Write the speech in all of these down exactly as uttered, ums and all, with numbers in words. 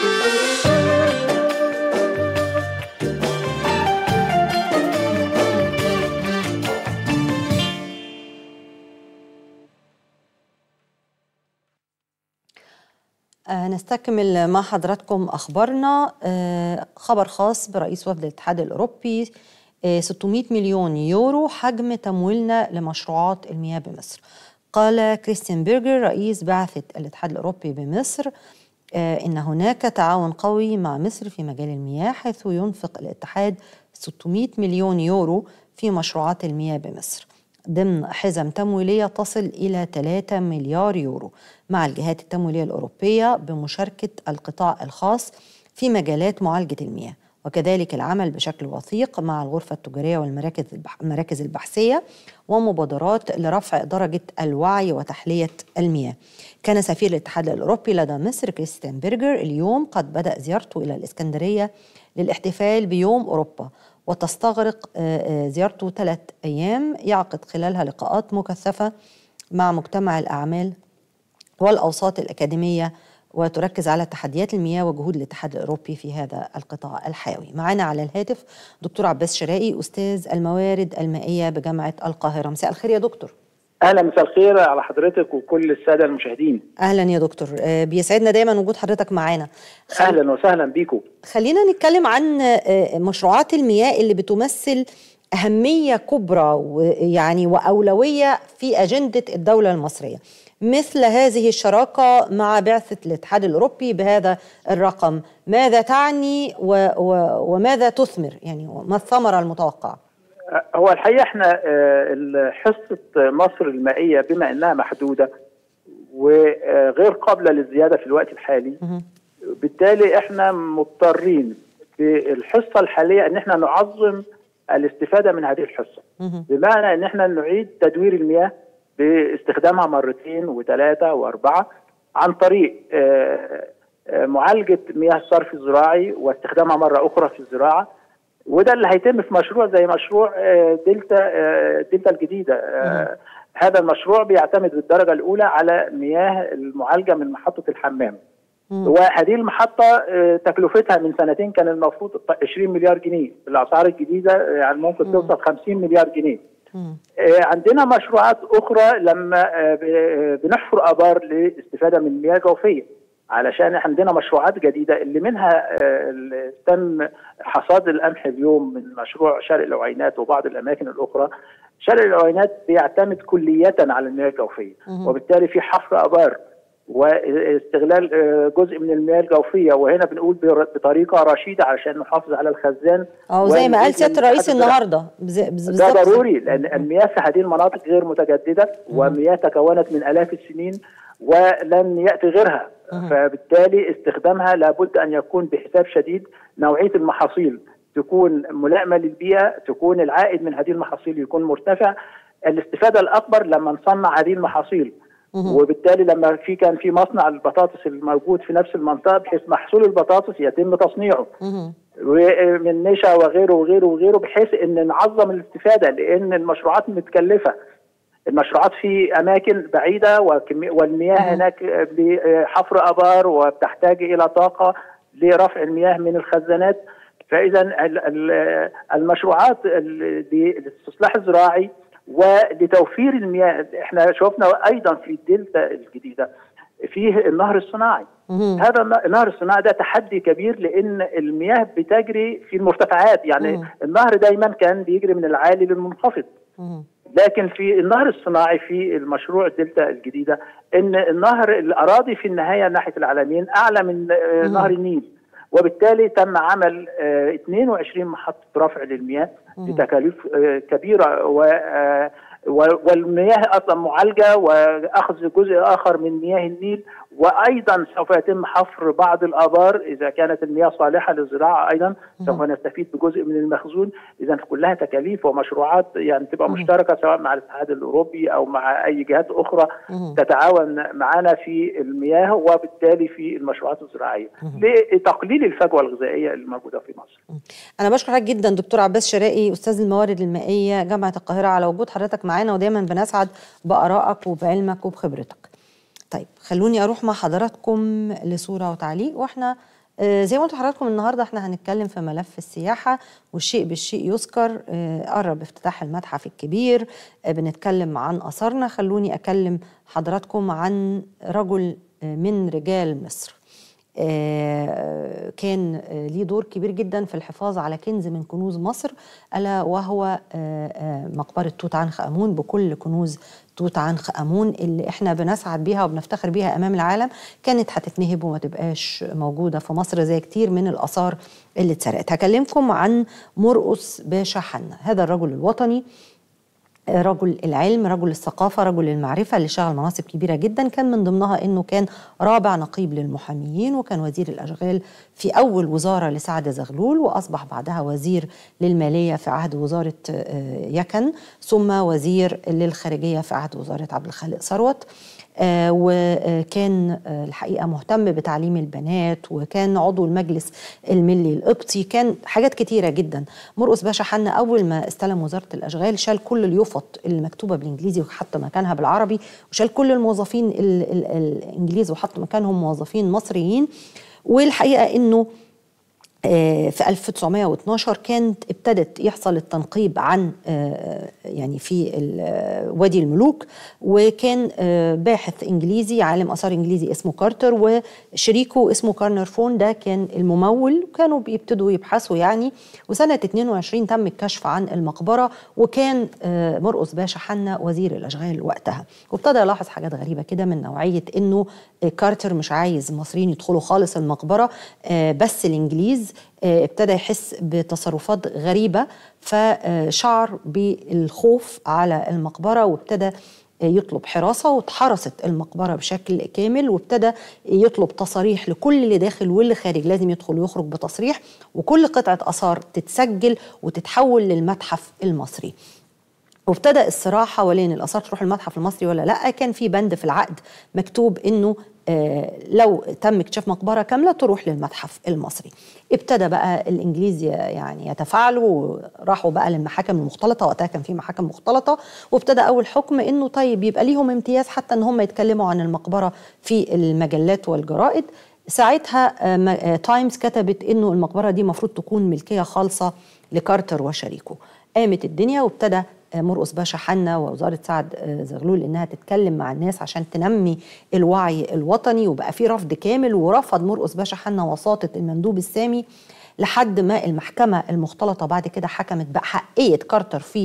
نستكمل مع حضراتكم أخبارنا. خبر خاص برئيس وفد الاتحاد الأوروبي، ستمائة مليون يورو حجم تمويلنا لمشروعات المياه بمصر. قال كريستيان بيرجر رئيس بعثة الاتحاد الأوروبي بمصر إن هناك تعاون قوي مع مصر في مجال المياه، حيث ينفق الاتحاد ستمائة مليون يورو في مشروعات المياه بمصر ضمن حزم تمويلية تصل إلى ثلاثة مليار يورو مع الجهات التمويلية الأوروبية بمشاركة القطاع الخاص في مجالات معالجة المياه، وكذلك العمل بشكل وثيق مع الغرفة التجارية والمراكز المراكز البحثية ومبادرات لرفع درجة الوعي وتحلية المياه. كان سفير الاتحاد الأوروبي لدى مصر كريستيان بيرجر اليوم قد بدأ زيارته إلى الإسكندرية للاحتفال بيوم أوروبا، وتستغرق زيارته ثلاث أيام يعقد خلالها لقاءات مكثفة مع مجتمع الأعمال والأوساط الأكاديمية، وتركز على تحديات المياه وجهود الاتحاد الأوروبي في هذا القطاع الحيوي. معنا على الهاتف دكتور عباس شرائي، أستاذ الموارد المائية بجامعة القاهرة. مساء الخير يا دكتور. أهلا، مساء الخير على حضرتك وكل السادة المشاهدين. أهلا يا دكتور، بيسعدنا دايما وجود حضرتك معانا. خل... أهلا وسهلا بيكم. خلينا نتكلم عن مشروعات المياه اللي بتمثل أهمية كبرى ويعني وأولوية في أجندة الدولة المصرية، مثل هذه الشراكة مع بعثة الاتحاد الأوروبي بهذا الرقم. ماذا تعني و... و... وماذا تثمر، يعني ما الثمرة المتوقعة؟ هو الحقيقة احنا حصة مصر المائية بما انها محدودة وغير قابلة للزيادة في الوقت الحالي، بالتالي احنا مضطرين في الحصة الحالية ان احنا نعظم الاستفادة من هذه الحصة، بمعنى ان احنا نعيد تدوير المياه باستخدامها مرتين وثلاثة واربعة عن طريق معالجة مياه الصرف الزراعي واستخدامها مرة اخرى في الزراعة. وده اللي هيتم في مشروع زي مشروع دلتا دلتا الجديدة. هذا المشروع بيعتمد بالدرجة الأولى على مياه المعالجة من محطة الحمام، وهذه المحطة تكلفتها من سنتين كان المفروض عشرين مليار جنيه، بالأسعار الجديدة يعني ممكن توصل خمسين مليار جنيه. عندنا مشروعات أخرى لما بنحفر آبار لاستفادة من المياه الجوفية، علشان عندنا مشروعات جديدة اللي منها تم حصاد القمح اليوم من مشروع شرق العوينات وبعض الأماكن الأخرى. شرق العوينات بيعتمد كلية على المياه الجوفية، وبالتالي في حفر آبار واستغلال جزء من المياه الجوفية، وهنا بنقول بطريقة رشيدة علشان نحافظ على الخزان. أو زي ما قال سيادة الرئيس النهاردة ده ضروري، لأن المياه في هذه المناطق غير متجددة، ومياه تكونت من آلاف السنين ولن يأتي غيرها، فبالتالي استخدامها لابد أن يكون بحساب شديد. نوعية المحاصيل تكون ملائمة للبيئة، تكون العائد من هذه المحاصيل يكون مرتفع. الاستفادة الأكبر لما نصنع هذه المحاصيل، وبالتالي لما في كان في مصنع البطاطس الموجود في نفس المنطقة، بحيث محصول البطاطس يتم تصنيعه من نشا وغيره وغيره وغيره، بحيث ان نعظم الاستفادة، لأن المشروعات متكلفة. المشروعات في أماكن بعيدة والمياه هناك بحفر آبار وبتحتاج إلى طاقة لرفع المياه من الخزانات. فإذا المشروعات للاستصلاح الزراعي ولتوفير المياه، احنا شفنا أيضا في الدلتا الجديدة فيه النهر الصناعي. هذا النهر الصناعي ده تحدي كبير، لأن المياه بتجري في المرتفعات، يعني النهر دايما كان بيجري من العالي للمنخفض، لكن في النهر الصناعي في المشروع الدلتا الجديدة ان النهر الأراضي في النهاية ناحية العلمين أعلى من نهر النيل، وبالتالي تم عمل اثنين وعشرين محطة رفع للمياه بتكاليف كبيرة، والمياه أصلا معالجة وأخذ جزء آخر من مياه النيل، وأيضا سوف يتم حفر بعض الآبار إذا كانت المياه صالحة للزراعة، أيضا سوف نستفيد بجزء من المخزون. إذا كلها تكاليف ومشروعات يعني تبقى مشتركة سواء مع الاتحاد الأوروبي أو مع أي جهات أخرى تتعاون معنا في المياه وبالتالي في المشروعات الزراعية لتقليل الفجوة الغذائية الموجودة في مصر. أنا بشكرك جدا دكتور عباس شرائي، أستاذ الموارد المائية جامعة القاهرة، على وجود حضرتك معانا، ودايما بنسعد بآرائك وبعلمك وبخبرتك. طيب خلوني أروح مع حضراتكم لصورة وتعليق، وإحنا زي ما قلت لحضراتكم النهارده احنا هنتكلم في ملف السياحه، والشيء بالشيء يذكر. قرب افتتاح المتحف الكبير، بنتكلم عن اثارنا. خلوني اكلم حضراتكم عن رجل من رجال مصر كان ليه دور كبير جدا في الحفاظ على كنز من كنوز مصر، ألا وهو مقبرة توت عنخ آمون بكل كنوز توت عنخ آمون اللي احنا بنسعد بيها وبنفتخر بيها أمام العالم. كانت هتتنهب وما تبقاش موجودة في مصر زي كتير من الآثار اللي اتسرقت. هكلمكم عن مرقس باشا حنا، هذا الرجل الوطني، رجل العلم، رجل الثقافة، رجل المعرفة، اللي شغل مناصب كبيرة جدا. كان من ضمنها أنه كان رابع نقيب للمحاميين، وكان وزير الأشغال في أول وزارة لسعد زغلول، وأصبح بعدها وزير للمالية في عهد وزارة يكن، ثم وزير للخارجية في عهد وزارة عبد الخالق ثروت. آه وكان آه الحقيقة مهتم بتعليم البنات، وكان عضو المجلس الملي القبطي، كان حاجات كتيرة جدا. مرقس باشا حنا أول ما استلم وزارة الأشغال شال كل اليفط اللي مكتوبة بالإنجليزي وحط مكانها بالعربي، وشال كل الموظفين ال ال الإنجليز وحط مكانهم موظفين مصريين. والحقيقة إنه في ألف وتسعمائة واثناشر كانت ابتدت يحصل التنقيب عن يعني في وادي الملوك، وكان باحث انجليزي عالم اثار انجليزي اسمه كارتر، وشريكه اسمه كارنر فون، ده كان الممول، وكانوا بيبتدوا يبحثوا يعني. وسنه اثنين وعشرين تم الكشف عن المقبره، وكان مرقس باشا حنا وزير الاشغال وقتها، وابتدى يلاحظ حاجات غريبه كده من نوعيه انه كارتر مش عايز المصريين يدخلوا خالص المقبره، بس الانجليز. ابتدى يحس بتصرفات غريبة، فشعر بالخوف على المقبرة، وابتدى يطلب حراسة، واتحرست المقبرة بشكل كامل، وابتدى يطلب تصاريح لكل اللي داخل واللي خارج، لازم يدخل ويخرج بتصريح، وكل قطعة آثار تتسجل وتتحول للمتحف المصري. وابتدى الصراع حوالين الآثار تروح المتحف المصري ولا لا. كان في بند في العقد مكتوب انه آه لو تم اكتشاف مقبره كامله تروح للمتحف المصري. ابتدى بقى الانجليز يعني يتفاعلوا، وراحوا بقى للمحاكم المختلطه، وقتها كان في محاكم مختلطه، وابتدى اول حكم انه طيب يبقى ليهم امتياز حتى ان هم يتكلموا عن المقبره في المجلات والجرائد. ساعتها آه تايمز كتبت انه المقبره دي المفروض تكون ملكيه خالصه لكارتر وشريكه. قامت الدنيا، وابتدى مرقس باشا حنا ووزارة سعد زغلول إنها تتكلم مع الناس عشان تنمي الوعي الوطني، وبقى في رفض كامل، ورفض مرقس باشا حنا وساطة المندوب السامي، لحد ما المحكمة المختلطة بعد كده حكمت بأحقية كارتر في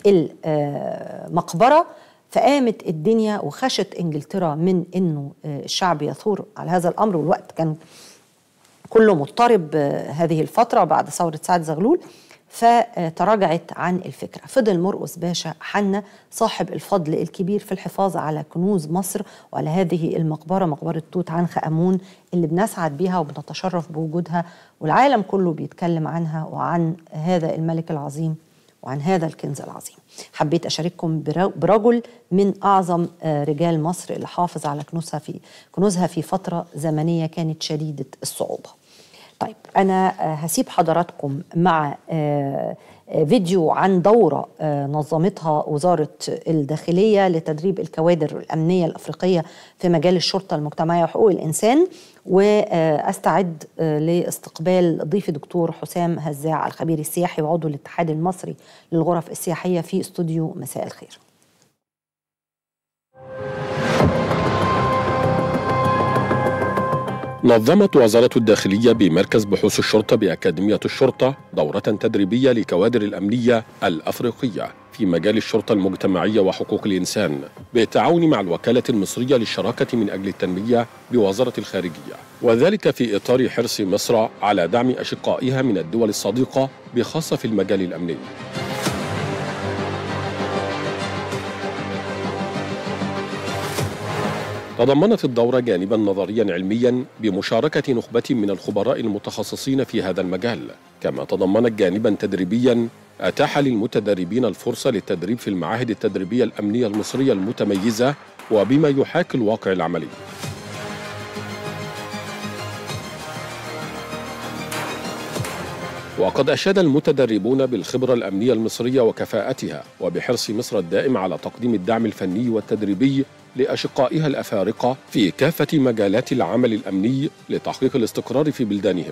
المقبرة. فقامت الدنيا وخشت إنجلترا من إنه الشعب يثور على هذا الأمر، والوقت كان كله مضطرب هذه الفترة بعد ثورة سعد زغلول، فتراجعت عن الفكرة. فضل مرقس باشا حنا صاحب الفضل الكبير في الحفاظ على كنوز مصر وعلى هذه المقبرة، مقبرة توت عنخ آمون، اللي بنسعد بها وبنتشرف بوجودها، والعالم كله بيتكلم عنها وعن هذا الملك العظيم وعن هذا الكنز العظيم. حبيت أشارككم برجل من أعظم رجال مصر اللي حافظ على كنوزها في كنوزها في فترة زمنية كانت شديدة الصعوبة. طيب أنا هسيب حضراتكم مع فيديو عن دورة نظمتها وزارة الداخلية لتدريب الكوادر الأمنية الأفريقية في مجال الشرطة المجتمعية وحقوق الإنسان، وأستعد لاستقبال ضيفي دكتور حسام هزاع الخبير السياحي وعضو الاتحاد المصري للغرف السياحية في استوديو مساء الخير. نظمت وزارة الداخلية بمركز بحوث الشرطة بأكاديمية الشرطة دورة تدريبية لكوادر الأمنية الأفريقية في مجال الشرطة المجتمعية وحقوق الإنسان، بالتعاون مع الوكالة المصرية للشراكة من أجل التنمية بوزارة الخارجية، وذلك في إطار حرص مصر على دعم أشقائها من الدول الصديقة بخاصة في المجال الأمني. تضمنت الدورة جانبا نظريا علميا بمشاركة نخبة من الخبراء المتخصصين في هذا المجال، كما تضمنت جانبا تدريبيا أتاح للمتدربين الفرصة للتدريب في المعاهد التدريبية الأمنية المصرية المتميزة وبما يحاكي الواقع العملي. وقد أشاد المتدربون بالخبرة الأمنية المصرية وكفاءتها وبحرص مصر الدائم على تقديم الدعم الفني والتدريبي لأشقائها الأفارقة في كافة مجالات العمل الأمني لتحقيق الاستقرار في بلدانهم.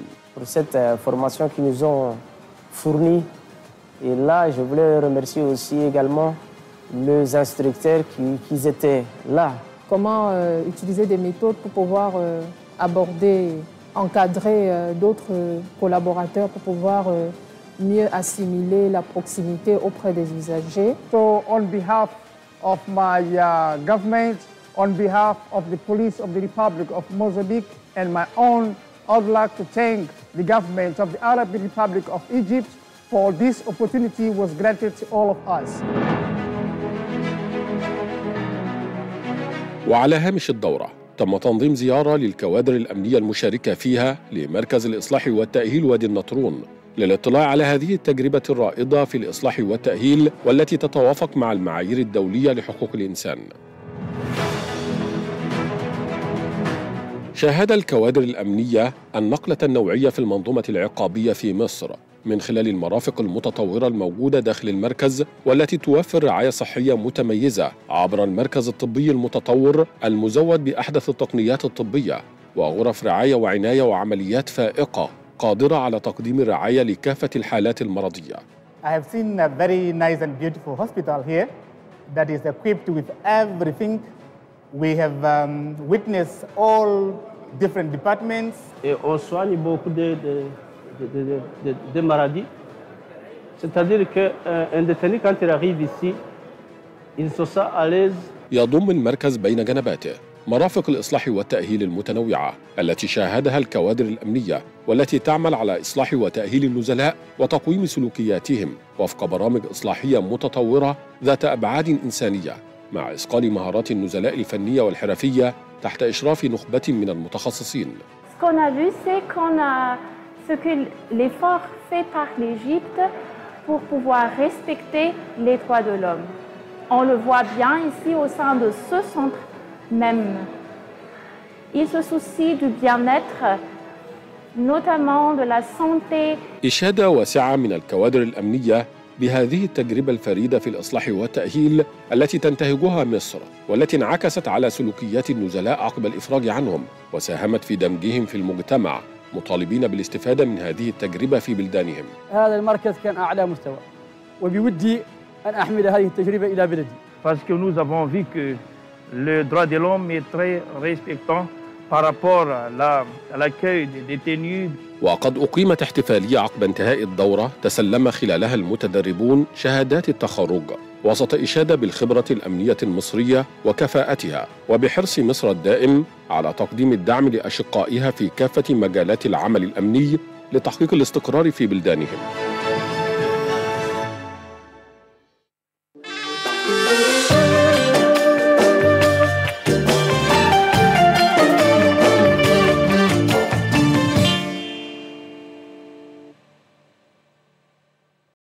Et là, je voulais remercier aussi également les instructeurs qui, qui étaient là. Comment euh, utiliser des méthodes pour pouvoir euh, aborder, encadrer euh, d'autres euh, collaborateurs pour pouvoir euh, mieux assimiler la proximité auprès des usagers. So on behalf of my uh, government, on behalf of the police of the Republic of Mozambique and my own, I would like to thank the government of the Arab Republic of Egypt for this opportunity was granted to all of us. وعلى هامش الدورة تم تنظيم زيارة للكوادر الأمنية المشاركة فيها لمركز الإصلاح والتأهيل وادي النطرون للاطلاع على هذه التجربة الرائدة في الإصلاح والتأهيل والتي تتوافق مع المعايير الدولية لحقوق الإنسان. شاهد الكوادر الأمنية النقلة النوعية في المنظومة العقابية في مصر من خلال المرافق المتطورة الموجودة داخل المركز والتي توفر رعاية صحية متميزة عبر المركز الطبي المتطور المزود بأحدث التقنيات الطبية وغرف رعاية وعناية وعمليات فائقة قادرة على تقديم الرعاية لكافة الحالات المرضية. I have seen a very nice and beautiful hospital here that is equipped with everything. We have um, witnessed all different departments. Et on soigne beaucoup de, de, de, de, de, de maladies. C'est-à-dire qu'un détenu, quand il arrive ici, il se sent à l'aise. يضم المركز بين جنباته مرافق الإصلاح والتأهيل المتنوعة التي شاهدها الكوادر الأمنية والتي تعمل على إصلاح وتأهيل النزلاء وتقويم سلوكياتهم وفق برامج إصلاحية متطورة ذات أبعاد إنسانية مع إصقال مهارات النزلاء الفنية والحرفية تحت إشراف نخبة من المتخصصين. Ce qu'on a vu, c'est qu'on a ce que l'effort fait par l'Égypte pour pouvoir respecter les droits de l'homme. On le voit bien ici au sein de ce centre même. Il se soucie du bien-être, notamment de la santé. إشادة واسعة من الكوادر الأمنية بهذه التجربة الفريدة في الإصلاح والتأهيل التي تنتهجها مصر والتي انعكست على سلوكيات النزلاء عقب الإفراج عنهم وساهمت في دمجهم في المجتمع مطالبين بالاستفادة من هذه التجربة في بلدانهم. هذا المركز كان أعلى مستوى وبودي أن أحمل هذه التجربة إلى بلدي. Parce que nous avons vu que le droit de l'homme est très respectant par rapport à l'accueil des détenus. وقد أقيمت احتفالية عقب انتهاء الدورة تسلم خلالها المتدربون شهادات التخرج وسط إشادة بالخبرة الأمنية المصرية وكفاءتها وبحرص مصر الدائم على تقديم الدعم لأشقائها في كافة مجالات العمل الأمني لتحقيق الاستقرار في بلدانهم.